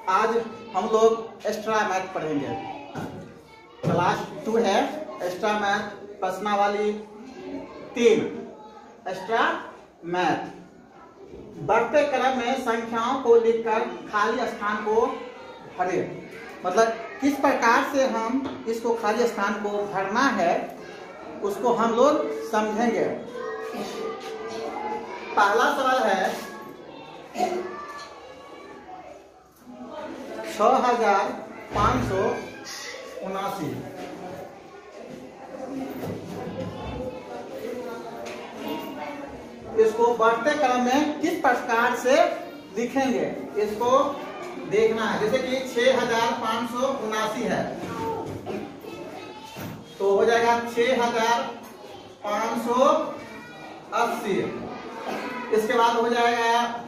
आज हम लोग एक्स्ट्रा मैथ पढ़ेंगे। क्लास 2 है, एक्स्ट्रा मैथ प्रश्नावली 3 एक्स्ट्रा मैथ। बढ़ते क्रम में संख्याओं को लिखकर खाली स्थान को भरे। मतलब किस प्रकार से हम इसको खाली स्थान को भरना है उसको हम लोग समझेंगे। पहला सवाल है 6579। इसको बढ़ते क्रम में किस प्रकार से लिखेंगे इसको देखना है। जैसे कि 6579 है तो हो जाएगा 6580। इसके बाद हो जाएगा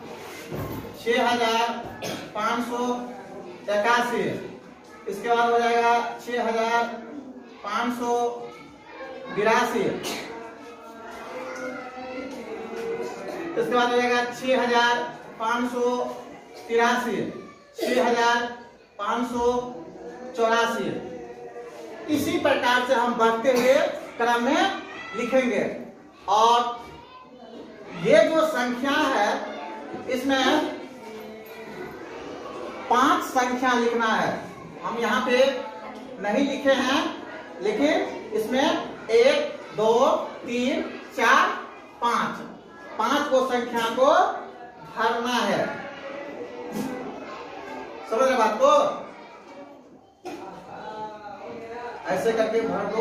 6581। इसके बाद हो जाएगा 6582। इसके बाद हो जाएगा 6583, 6584। इसी प्रकार से हम बढ़ते हुए क्रम में लिखेंगे। और ये जो संख्या है इसमें 5 संख्या लिखना है। हम यहाँ पे नहीं लिखे हैं लेकिन इसमें 1 2 3 4 5 को संख्या को भरना है। समझ रहे बात को? ऐसे करके भर दो।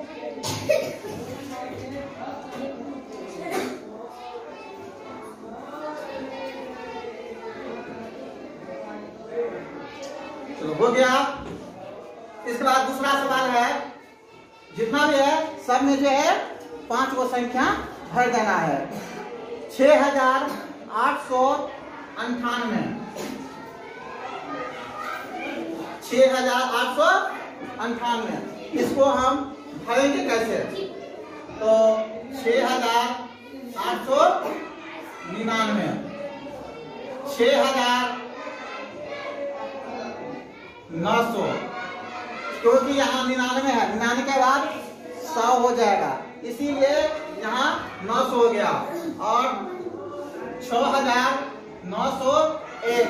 चलो हो गया। इसके बाद दूसरा सवाल है, जितना भी है सब में जो है 5 को संख्या भर देना है। 6898। 6898 इसको हम भरेंगे कैसे? तो 6899, 6900, क्योंकि यहाँ 99 है, 99 के बाद 100 हो जाएगा, इसीलिए यहाँ 900 हो गया। और 6901,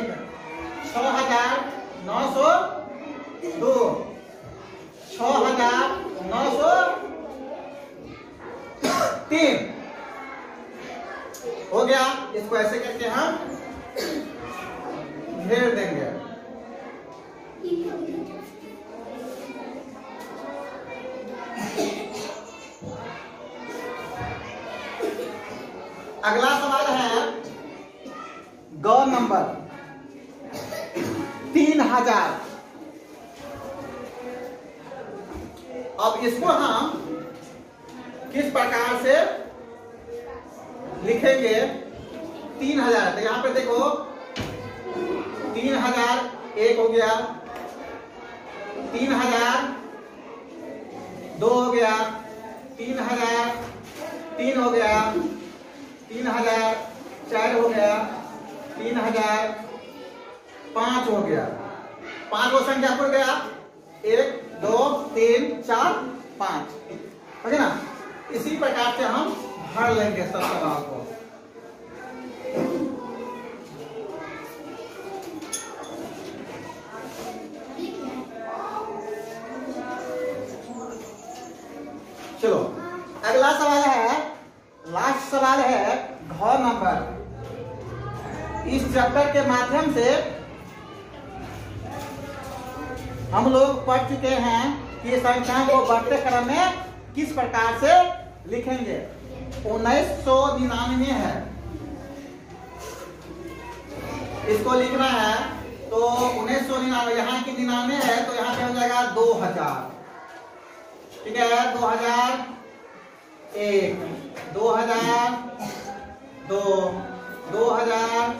6902, 6903 हो गया। इसको ऐसे करके हम घेर देंगे। अगला सवाल है गौ नंबर 3000। अब इसको हम किस प्रकार से लिखेंगे? 3000 तो यहां पे देखो 3001 हो गया, 3002 हो गया, 3003 हो गया, 3004 हो गया, 3005 हो गया। 5 को संख्या खुल गया, 1 2 3 4 5, ओके ना? इसी प्रकार से हम भर लेंगे सब सवाल को। चलो अगला सवाल है, लास्ट सवाल है घ नंबर। इस चैप्टर के माध्यम से हम लोग पढ़ चुके हैं कि संख्याओं को बढ़ते क्रम में किस प्रकार से लिखेंगे। 1999 है, इसको लिखना है तो 1999 यहाँ की 99 है तो यहाँ पे हो जाएगा 2000। ठीक है, 2001, 2002, 2003,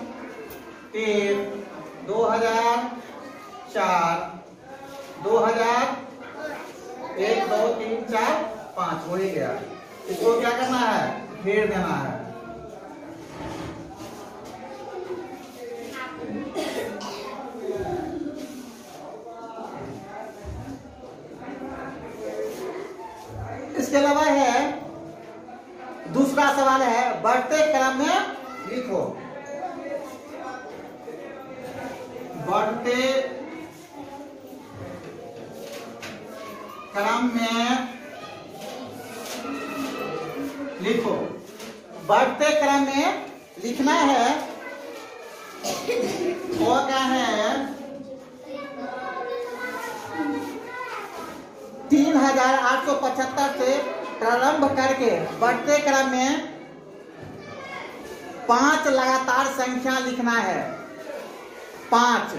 2004, 2000, 1 2 3 4 5 हो ही गया। इसको क्या करना है? घेर देना है। इसके अलावा है दूसरा सवाल है बढ़ते क्रम में लिखो। बढ़ते क्रम में लिखो। बढ़ते क्रम में लिखना है वो क्या है 3875 से प्रारंभ करके बढ़ते क्रम में 5 लगातार संख्या लिखना है। 5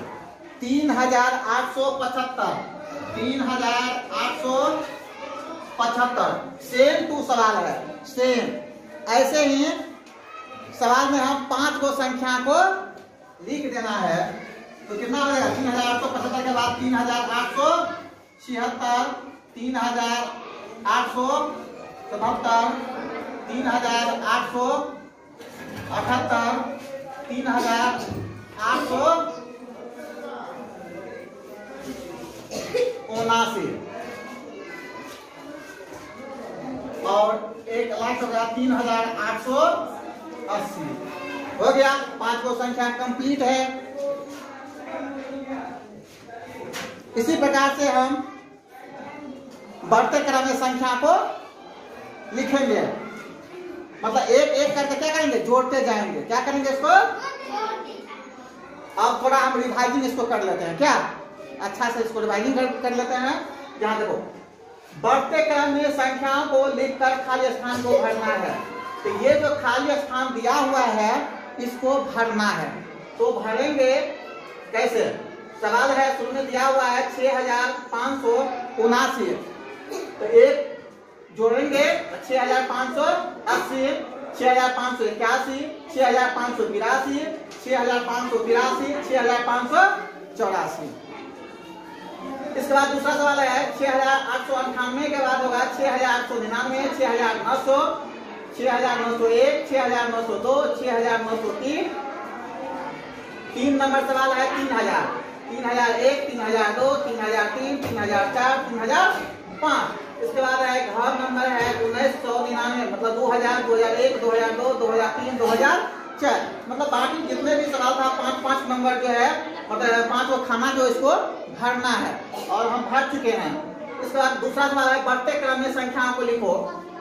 3875 सेम टू सवाल है सेम। ऐसे ही सवाल में हम 5 को संख्या को लिख देना है। तो कितना हो जाएगा 3875 के बाद 3876 3877 3878 3879 और एक लाख हो गया 3880 हो गया। 5 को संख्या कंप्लीट है। इसी प्रकार से हम बढ़ते क्रम में संख्या को लिखेंगे। मतलब एक एक करके क्या करेंगे जोड़ते जाएंगे। क्या करेंगे इसको अब थोड़ा हम रिवाइजिंग इसको कर लेते हैं। क्या अच्छा से इसको रिवाइजिंग कर लेते हैं। यहाँ देखो बढ़ते क्रम में संख्याओं को लिखकर खाली स्थान को भरना है। तो ये जो खाली स्थान दिया हुआ है इसको भरना है। तो भरेंगे कैसे। सवाल है शुरू में दिया हुआ है 6579। तो एक जोड़ेंगे 6580 6581 6582 6583 6584। इसके बाद दूसरा सवाल है 6898 के बाद होगा 6899 6900 6901 6902 6903। 3 नंबर सवाल है 3000 3001 3002 3003 3004 3005। इसके बाद है घर नंबर है 1999 मतलब 2000 2001 2002 2003 2004। मतलब बाकी जितने भी सवाल था 5 नंबर जो है मतलब 5 को खाना जो इसको भरना है और हम भर चुके हैं। इसके बाद दूसरा सवाल है बढ़ते क्रम में संख्याओं को लिखो।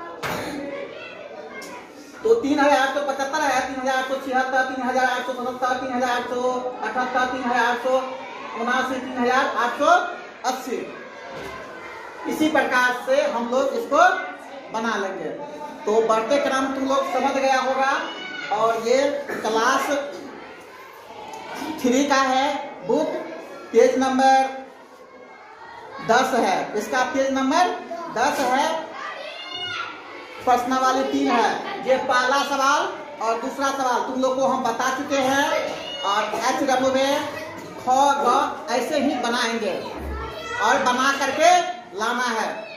तो 3875 है 3876 3877 3878 3879 3880। इसी प्रकार से हम लोग इसको बना लेंगे। तो बढ़ते क्रम तुम लोग समझ गया होगा। और ये क्लास 3 का है बुक पेज नंबर 10 है। इसका पेज नंबर 10 है। प्रश्नावली 3 है। ये पहला सवाल और दूसरा सवाल तुम लोग को हम बता चुके हैं। और HW में ख ग ऐसे ही बनाएंगे और बना करके लाना है।